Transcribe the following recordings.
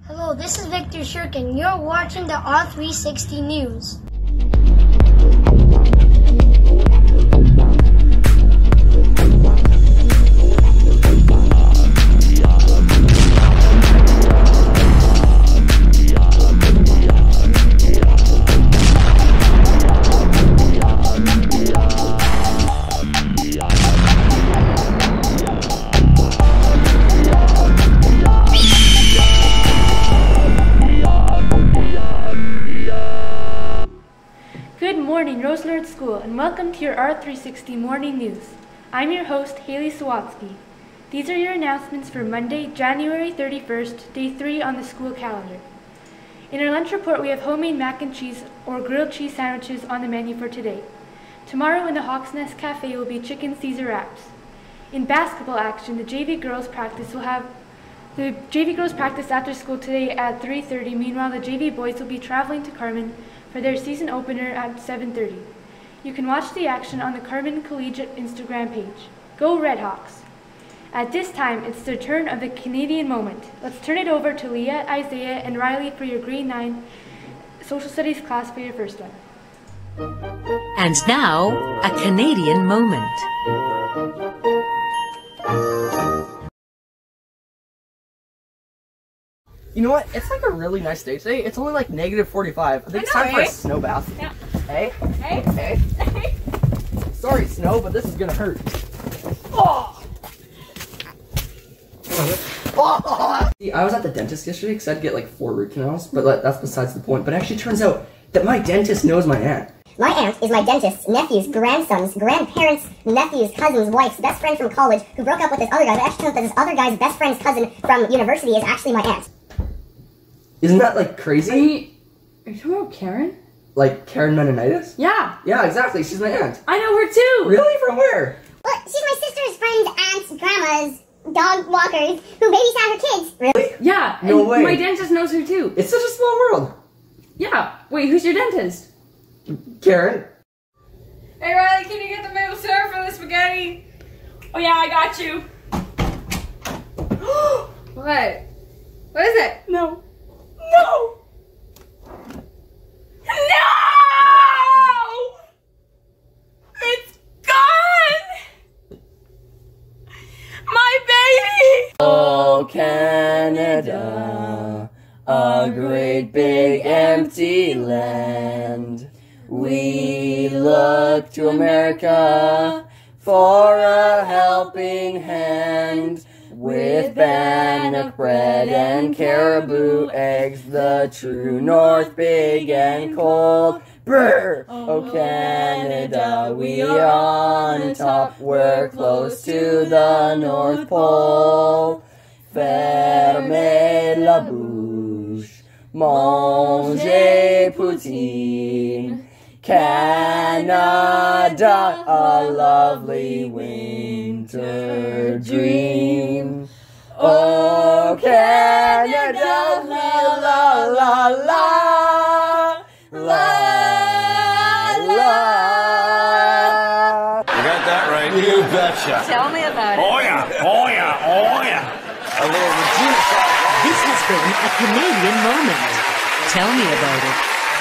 Hello, this is Victor Shurkin. You're watching the R360 News. Good morning, Roselard School, and welcome to your R360 Morning News. I'm your host, Haley Sawatsky. These are your announcements for Monday, January 31st, day 3 on the school calendar. In our lunch report, we have homemade mac and cheese or grilled cheese sandwiches on the menu for today. Tomorrow in the Hawk's Nest Cafe will be chicken Caesar wraps. In basketball action, the JV girls practice after school today at 3:30. Meanwhile, the JV boys will be traveling to Carmen for their season opener at 7:30. You can watch the action on the Carmen Collegiate Instagram page. Go RedHawks! At this time, it's the turn of the Canadian moment. Let's turn it over to Leah, Isaiah, and Riley for your grade 9 social studies class for your first one. And now, a Canadian moment. You know what? It's like a really nice day today. It's only like -45. I think it's time for a snow bath. Yeah. Hey? Hey? Sorry, snow, but this is gonna hurt. Oh! See, I was at the dentist yesterday because I had to get like 4 root canals, but that's besides the point. But it actually turns out that my dentist knows my aunt. My aunt is my dentist's nephew's grandson's grandparents' nephew's cousin's wife's best friend from college who broke up with this other guy, but actually turns out that this other guy's best friend's cousin from university is actually my aunt. Isn't that like crazy? Are you talking about Karen? Like Karen Menonitis? Yeah. Yeah, exactly. She's my aunt. I know her too. Really? From where? Well, she's my sister's friend's aunt's grandma's dog walkers who babysat her kids. Really? Yeah. No and way. My dentist knows her too. It's such a small world. Yeah. Wait, who's your dentist? Karen? Hey Riley, can you get the maple syrup for the spaghetti? Oh yeah, I got you. What? What is it? No. No! No! It's gone! My baby! Oh, Canada, a great big empty land. We look to America for a helping hand. With bannock bread and caribou eggs, the true north big and cold. Brr! Oh, Canada, we are on top, we're close to the North Pole. Fermez la bouche, mangez poutine. Canada, a lovely winter dream. Oh, Canada, la la la la, la la. You got that right. You betcha. Tell me about it. Oh yeah, oh yeah, oh yeah. A little Regina. This has been a Canadian moment. Tell me about it.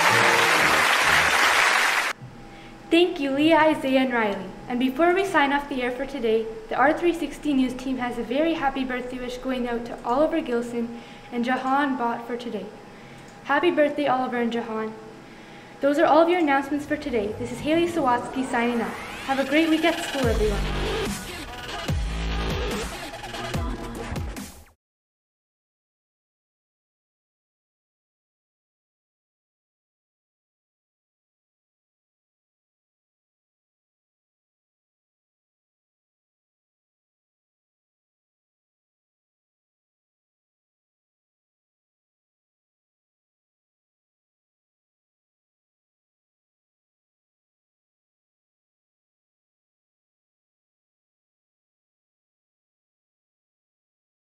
Thank you, Leah, Isaiah, and Riley. And before we sign off the air for today, the R360 News team has a very happy birthday wish going out to Oliver Gilson and Jahan Bott for today. Happy birthday, Oliver and Jahan. Those are all of your announcements for today. This is Haley Sawatsky signing off. Have a great week at school, everyone.